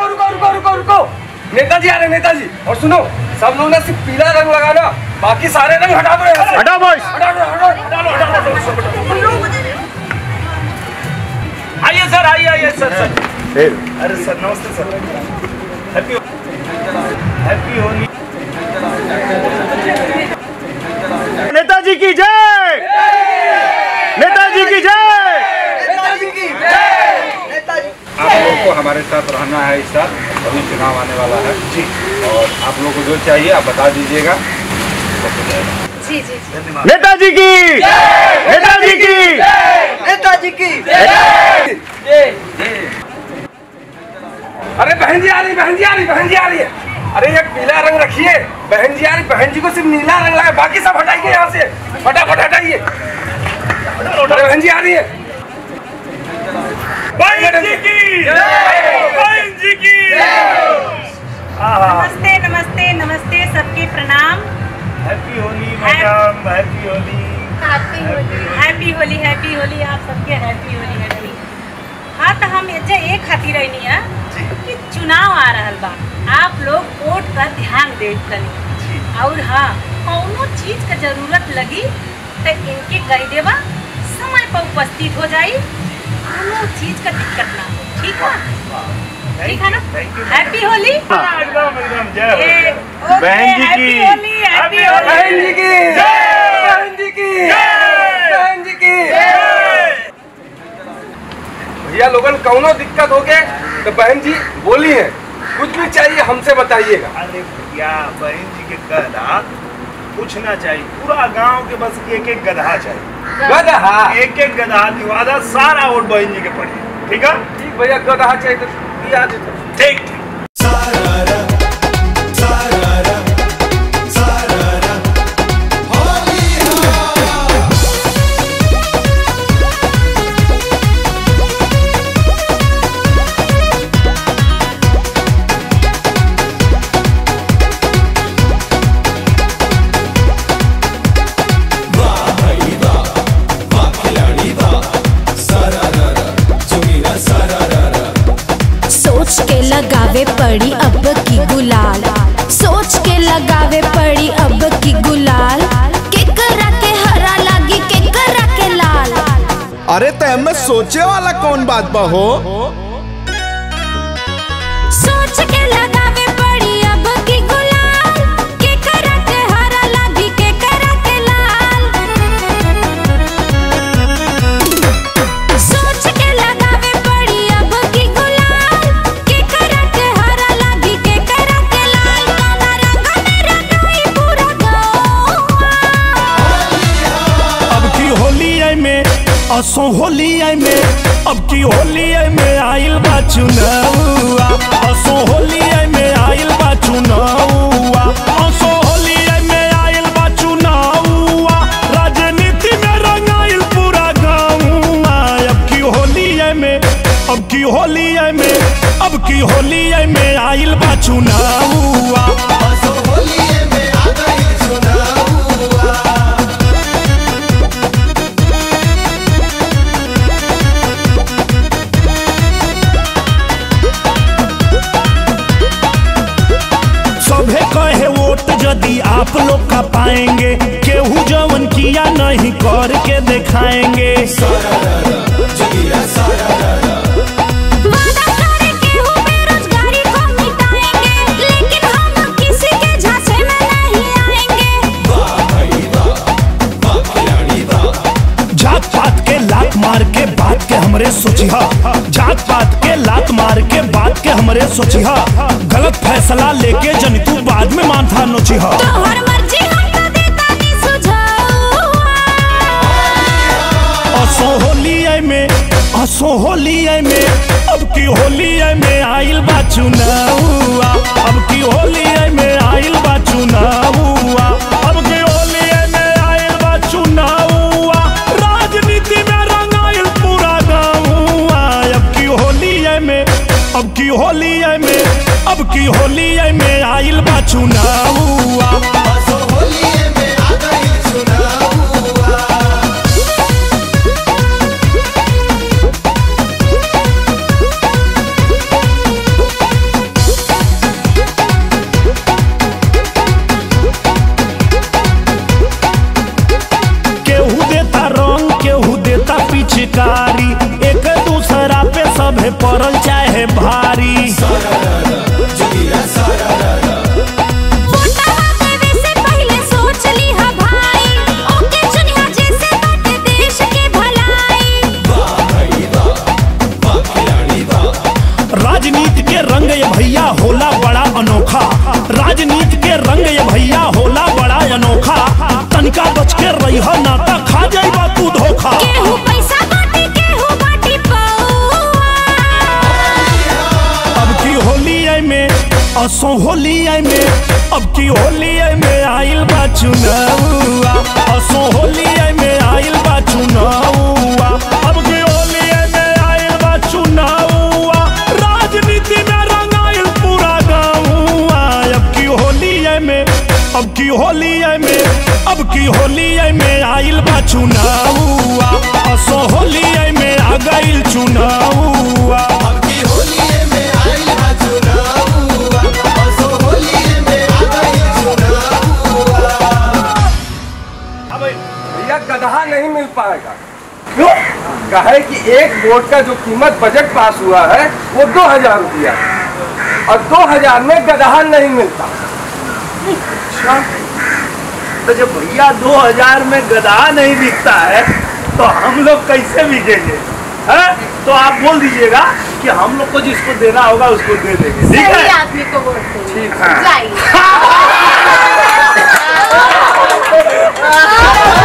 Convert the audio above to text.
रुको रुको रुको रुको। नेताजी आ रहे नेताजी। और सुनो, सब लोग ना सिर्फ पीला रंग लगाना, बाकी सारे रंग हटा दो यहाँ से। हटाओ बॉयज, हटा दो हटा दो हटा दो हटा दो। आइए सर, आइए सर। अरे सर नमस्ते सर। हैप्पी होली। नेताजी की जय, नेताजी की जय, नेताजी की जय। आप लोगों को हमारे साथ रहना है इस साल, अभी चुनाव आने वाला है जी, और आप लोगों को जो चाहिए आप बता दीजिएगा। जी जी धन्यवाद। नेताजी की, नेताजी की, नेताजी की जय। अरे बहन जी आ रही, बहन जी आ रही, बहन जी आ रही है। अरे ये पीला रंग रखिए, बहन जी आ रही, बहन जी को सिर्फ नीला रंग लगा, बाकी सब हटाइए यहाँ से, फटाफट हटाइए। अरे बहन जी आ रही है। बहन जी की जय, बहन जी की जय। नमस्ते नमस्ते नमस्ते, सबके प्रणाम। Happy Holi madam, happy Holi. Happy Holi, happy Holi, happy Holi. आप सबके हैप्पी होली, हैप्पी। हाँ तो हम एजे एक खातिर रहनी है कि चुनाव आ रहल बा, आप लोग वोट का ध्यान देत तनी। और हाँ, कौनो चीज का जरूरत लगी तो इनके कह देवा, समय पर उपस्थित हो जाई, कौनो चीज का दिक्कत ना हो। ठीक है, ठीक है ना? हैप्पी होली। एकदम जय हो। बहन जी की, हैप्पी होली, हैप्पी होली। बहन जी की जय, बहन जी की जय, बहन जी की जय। भैया लोगन कौनो दिक्कत हो गए तो बहन जी बोली है, कुछ भी चाहिए हमसे बताइएगा। अरे भैया, बहन जी के गधा कुछ ना चाहिए, पूरा गांव के बस एक एक गधा चाहिए। गदहा एक एक गधा दिवादा, सारा वोट बहन जी के पड़ी। ठीक है, ठीक भैया, गदहा चाहिए तो दिया देते। ठीक। लगावे पड़ी अब की गुलाल, सोच के लगावे पड़ी अब की गुलाल, के करा के हरा लागी के करा के लाल। अरे तय में सोचे वाला कौन बात बा हो? सोच के लगावे पड़ी अब की गुलाल, के करा के हरा लागी के करा के लाल। सोच के लगावे पड़ी अब की गुलाल, के करा के हरा लागी के करा के लाल। काला रंग में रंगाई पूरा गाँव। अब की होली आई में, असो होली आई में, अब की होली आई में आइल बा चुनावा, असो होली आई में आइल बा चुनावा, असो होली आई में आइल बा चुनावा, राजनीति में रंगाइल पूरा गाँवा। अब की होली आई में, अब की होली आई में, अब की होली आई में आइल बा चुनावा। सभे कहे वोट यदि आप लोग का पाएंगे, केहू जवन किया नहीं करके दिखाएंगे। वादा करे केहू बेरोजगारी को मिटाएंगे, लेकिन हम किसी के झांसे में नहीं आएंगे। जात पात के लात मार के बात के हमरे सोचिहा, जात पात के लात मार के बात के हमरे सोचिहा, गलत फैसला लेके जन तू बाद में माथा नोचिहा। तोहर मर्जी हम तो देता नहीं सुझाव। असो होली आई में, असो होली आई में, अब की होली आई में आइल बा चुनावा, अब की होली आई में आइल बा चुनावा, अब की होली आई में आइल बा चुनावा, राजनीति में रंगाइल पूरा गाँवा। अब की होली आई में, अब की होली आई में, अब की होली आई में आइल बा चुनावा। राजनीति के रंग ये भैया होला बड़ा अनोखा, राजनीति के रंग ये भैया होला बड़ा अनोखा। तनिका बच के रही नाता खा जाइबा तू धोखा। केहू पैसा बाटी केहू बाटी पौआ। अब की होली में असो होली में, अब की होली में आइल बा चुनावा, असो होली में आइल बा चुनावा, अब की होली में आइल बा चुनावा। राजनीति में रंगाइल पूरा गाँवा। अब की होली में, अब की होली में, अब की होली में आइल बा चुनावा, असो होली में आ गइल चुनावा। भैया गधा नहीं मिल पाएगा। क्यों? कहे कि एक वोट का जो कीमत बजट पास हुआ है वो 2000 रुपया, और 2000 में गधा नहीं मिलता। अच्छा, तो जब भैया 2000 में गधा नहीं बिकता है तो हम लोग कैसे बिकेंगे? है तो आप बोल दीजिएगा कि हम लोग को जिसको देना होगा उसको दे देंगे। ठीक है, सही आदमी को वोट देंगे। ठीक है। जाइए।